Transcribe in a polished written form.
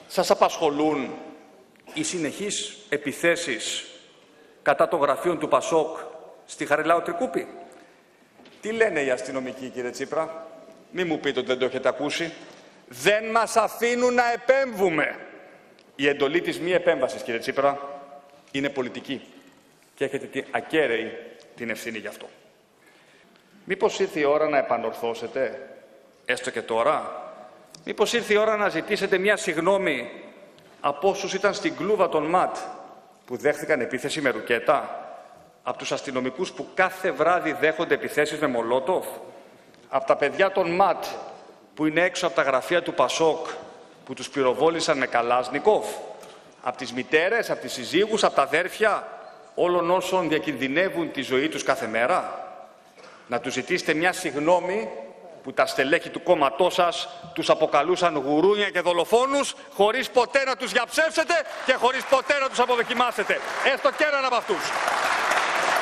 Σας απασχολούν οι συνεχείς επιθέσεις κατά των γραφείων του Πασόκ στη Χαριλάου Τρικούπη? Τι λένε οι αστυνομικοί, κύριε Τσίπρα? Μη μου πείτε ότι δεν το έχετε ακούσει. Δεν μας αφήνουν να επέμβουμε. Η εντολή της μη επέμβασης, κύριε Τσίπρα, είναι πολιτική και έχετε ακέραιη την ευθύνη γι' αυτό. Μήπως ήρθε η ώρα να επανορθώσετε, έστω και τώρα? Μήπως ήρθε η ώρα να ζητήσετε μια συγγνώμη από όσους ήταν στην κλούβα των ΜΑΤ που δέχθηκαν επίθεση με ρουκέτα, από τους αστυνομικούς που κάθε βράδυ δέχονται επιθέσεις με μολότοφ, από τα παιδιά των ΜΑΤ που είναι έξω από τα γραφεία του Πασόκ που τους πυροβόλησαν με Καλάσνικοφ, από τις μητέρες, από τις συζύγους, από τα αδέρφια όλων όσων διακινδυνεύουν τη ζωή τους κάθε μέρα? Να τους ζητήσετε μια συγγνώμη που τα στελέχη του κόμματός σας τους αποκαλούσαν γουρούνια και δολοφόνους, χωρίς ποτέ να τους διαψεύσετε και χωρίς ποτέ να τους αποδοκιμάσετε. Έστω και έναν από αυτούς.